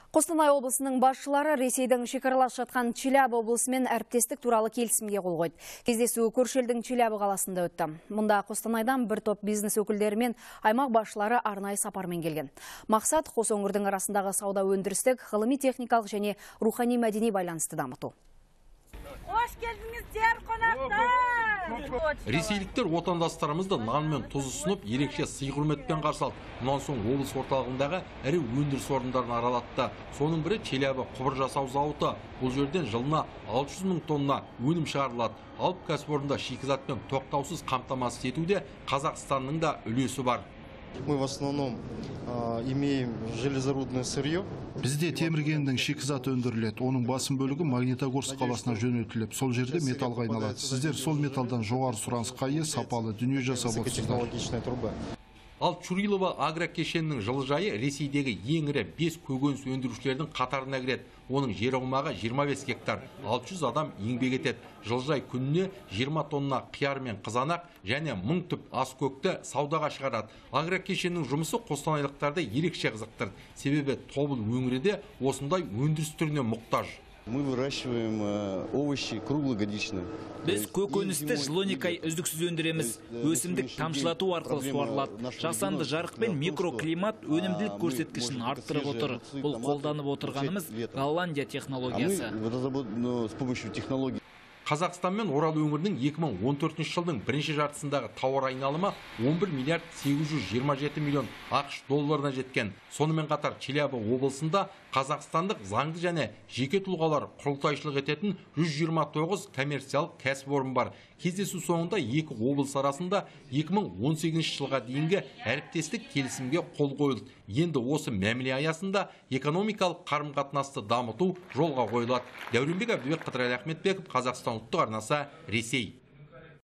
Қостанай облысының басшылары Ресейдің шекаралас жатқан Челябі облысымен әріптестік туралы келісімге қол қойды. Кездесу көрші елдің Челябі қаласында өтті. Мұнда Қостанайдан бір топ бизнес өкілдері мен аймақ басшылары арнайы сапармен келген. Мақсат қос өңірдің арасындағы сауда өндірістік, ғылыми техникалық және рухани мәдени байланысты дамыту. Қош келдіңіздер, қонақтар! Ресейліктер отандастарымызды нан мен тұз ұсынып, ерекше сый-құрметпен қарсы алды. Мұнан соң облыс орталығындағы ірі өндіріс орындарын аралатты. Соның бірі Челябі құбыр жасау зауыты. Бұл жерден жылына 600 мың тонна өнім шығарылады. Алып кәсіпорында шикізатпен тоқтаусыз қамтамасыз етуде Қазақстанның да үлесі бар. Мы в основном имеем железорудное сырье. Бізде темір кенінің шикізаты өндіріледі. Оның басым бөлігі Магнитогорск қаласына жөнелтіліп, сол жерде металлға айналады. Сіздер сол металдан жоғары сұранысқа ие сапалы дүние жасап отырсыздар. Ал Чурилова агрокешенінің жылыжайы Ресейдегі ең ірі 5 көкөніс өндірушілердің қатарына кіреді. Оның жер аумағы 25 гектар, 600 адам еңбек етеді. Жылыжай күніне 20 тонна қияр мен қызанақ және 1000 түп ас көкті саудаға шығарады. Агрокешеннің жұмысы қостанайлықтарды ерекше қызықтырды. Себебі Тобыл өңірі осындай өндіріс түріне мұқтаж. Мы выращиваем овощи круглогодично. Біз көкөністі жыл 12 ай үздіксіз өндіреміз. Өсімдік тамшылату арқылы суарылады. Жасанды жарық пен микроклимат өнімділік көрсеткішін арттырып отыр. Бұл қолданып отырғанымыз Голландия технологиясы. С помощью технологий. Қазақстан мен Орал өңірінің 2014 жылдың бірінші жартысындағы тауар айналымы 11 миллиард 827 миллион ақш долларына жеткен. Сонымен қатар Челябі облысында қазақстандық заңды және жеке тұлғалар құрылтайшылық ететін 129 коммерциялық кәсіпорын бар. Кездесу соңында екі облыс арасында 2018 жылға дейінгі әріптестік келісімге қол қойылды. Енді осы мәміле аясында экономикалық қарым-қатынасты дамыту жолға қойылады. Дәуренбек Әбдібек, Қыдырәлі Ахметбеков, Қазақстан ұлттық арнасы, Ресей.